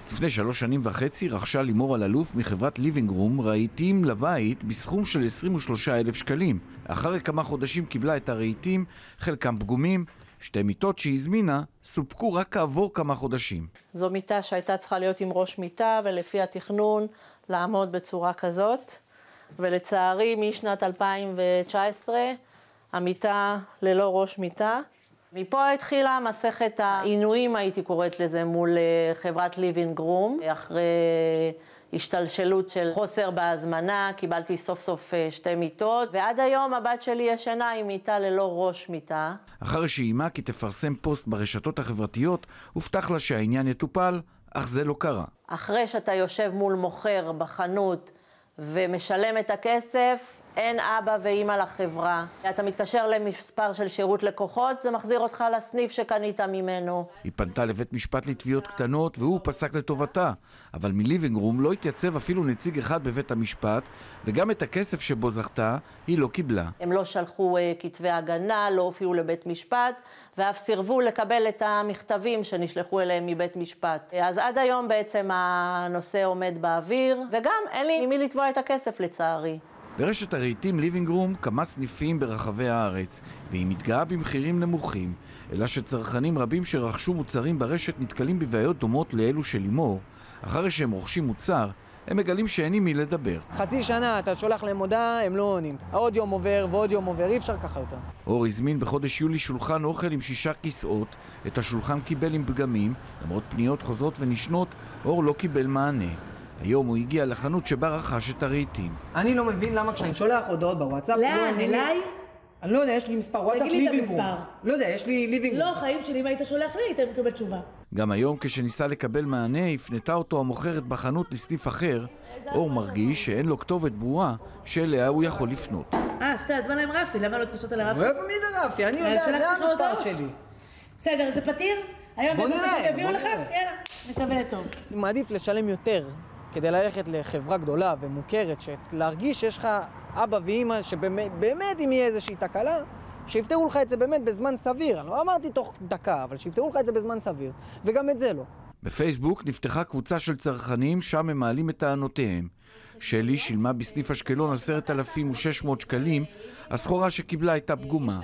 לפני 3.5 שנים רכשה לימור אלאלוף מחברת ליבינג רום רהיטים לבית בסכום של 23,000 שקלים. אחרי כמה חודשים קיבלה את הרהיטים, חלקם פגומים. 2 מיטות שהזמינה סופקו רק כעבור כמה חודשים. זו מיטה שהייתה צריכה להיות עם ראש מיטה, ולפי התכנון לעמוד בצורה כזאת. ולצערי משנת 2019 המיטה ללא ראש מיטה. מפה התחילה מסכת העינויים, הייתי קוראת לזה, מול חברת ליבינג רום. אחרי השתלשלות של חוסר בהזמנה, קיבלתי סוף סוף 2 מיטות, ועד היום הבת שלי ישנה עם מיטה ללא ראש מיטה. אחרי שאימה כי תפרסם פוסט ברשתות החברתיות, הובטח לה שהעניין יטופל, אך זה לא קרה. אחרי שאתה יושב מול מוכר בחנות ומשלם את הכסף, אין אבא ואמא לחברה. אתה מתקשר למספר של שירות לקוחות, זה מחזיר אותך לסניף שקנית ממנו. היא פנתה לבית משפט לתביעות קטנות והוא פסק לטובתה, אבל מליבינג רום לא התייצב אפילו נציג אחד בבית המשפט, וגם את הכסף שבו זכתה היא לא קיבלה. הם לא שלחו כתבי הגנה, לא הופיעו לבית משפט, ואף סירבו לקבל את המכתבים שנשלחו אליהם מבית משפט. אז עד היום בעצם הנושא עומד באוויר, וגם אין לי ממי לתבוע את הכסף לצערי. ברשת הרהיטים ליבינג רום כמה סניפים ברחבי הארץ, והיא מתגאה במחירים נמוכים, אלא שצרכנים רבים שרכשו מוצרים ברשת נתקלים בבעיות דומות לאלו של לימור. אחרי שהם רוכשים מוצר, הם מגלים שאין עם מי לדבר. חצי שנה אתה שולח להם הודעה, הם לא עונים. עוד יום עובר ועוד יום עובר, אי אפשר ככה יותר. אור הזמין בחודש יולי שולחן אוכל עם 6 כיסאות, את השולחן קיבל עם פגמים, למרות פניות חוזרות ונשנות, אור לא קיבל מענה. היום הוא הגיע לחנות שבה רכש את הרהיטים. אני לא מבין למה כשאני שולח הודעות בוואטסאפ... לאן? אליי? אני לא יודע, יש לי מספר וואטסאפ ליבינג רום. לא יודע, יש לי ליבינג רום. לא, חיים שלי, אם היית שולח לי, היית מקבל תשובה. גם היום כשניסה לקבל מענה, הפנתה אותו המוכרת בחנות לסניף אחר. אור מרגיש שאין לו כתובת ברורה שאליה הוא יכול לפנות. סתם, אז מה להם רפי? למה לא תקשות על הרפי? איפה מי זה רפי? אני יודע, זה המספר שלי. בסדר, זה פתיר? היום בוא נראה, תביאו לך? יאללה, נקווה טוב. אני מעדיף לשלם יותר כדי ללכת לחברה גדולה ומוכרת, להרגיש שיש לך אבא ואמא שבאמת אם יהיה איזושהי תקלה, שיפתרו לך את זה באמת בזמן סביר. אני לא אמרתי תוך דקה, אבל שיפתרו לך את זה בזמן סביר, וגם את זה לא. בפייסבוק נפתחה קבוצה של צרכנים, שם הם מעלים את טענותיהם. שלי שילמה בסניף אשקלון 10,600 שקלים, הסחורה שקיבלה הייתה פגומה.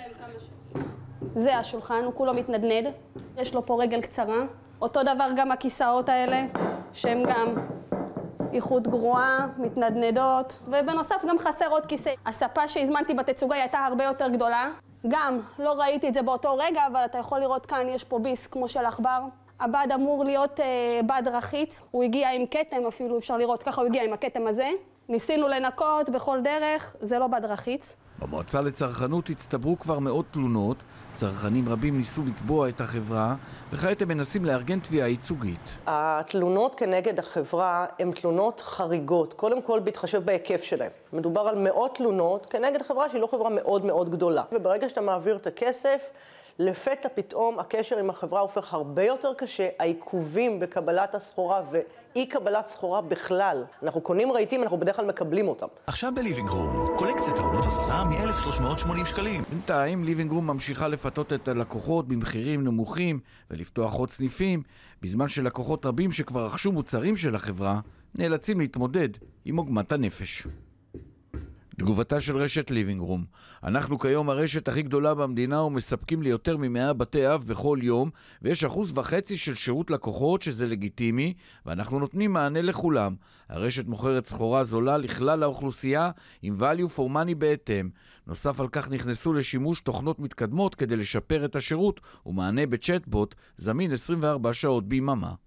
זה השולחן, הוא כולו מתנדנד, יש לו פה רגל קצרה. אותו דבר גם הכיסאות האלה, שהם גם איכות גרועה, מתנדנדות, ובנוסף גם חסר עוד כיסא. הספה שהזמנתי בתצוגה הייתה הרבה יותר גדולה. גם לא ראיתי את זה באותו רגע, אבל אתה יכול לראות כאן, יש פה ביס כמו של עכבר. הבד אמור להיות בד רחיץ, הוא הגיע עם כתם, אפילו אפשר לראות, ככה הוא הגיע עם הכתם הזה. ניסינו לנקות בכל דרך, זה לא בד רחיץ. במועצה לצרכנות הצטברו כבר מאות תלונות, צרכנים רבים ניסו לתבוע את החברה, וכעת הם מנסים לארגן תביעה ייצוגית. התלונות כנגד החברה הן תלונות חריגות, קודם כל בהתחשב בהיקף שלהן. מדובר על מאות תלונות כנגד חברה שהיא לא חברה מאוד מאוד גדולה. וברגע שאתה מעביר את הכסף, לפתע פתאום הקשר עם החברה הופך הרבה יותר קשה, העיכובים בקבלת הסחורה ואי קבלת סחורה בכלל. אנחנו קונים רהיטים, אנחנו בדרך כלל מקבלים אותם. עכשיו בליבינג רום, קולקציית העונות הזזה מ-1,380 שקלים. בינתיים ליבינג רום ממשיכה לפתות את הלקוחות במחירים נמוכים ולפתוח עוד סניפים, בזמן שלקוחות רבים שכבר רכשו מוצרים של החברה נאלצים להתמודד עם עוגמת הנפש. תגובתה של רשת ליבינג רום: אנחנו כיום הרשת הכי גדולה במדינה ומספקים לי יותר מ100 בתי אב בכל יום, ויש 1.5% של שירות לקוחות שזה לגיטימי, ואנחנו נותנים מענה לכולם. הרשת מוכרת סחורה זולה לכלל האוכלוסייה עם value for money בהתאם. נוסף על כך נכנסו לשימוש תוכנות מתקדמות כדי לשפר את השירות ומענה בצ'טבוט זמין 24 שעות ביממה.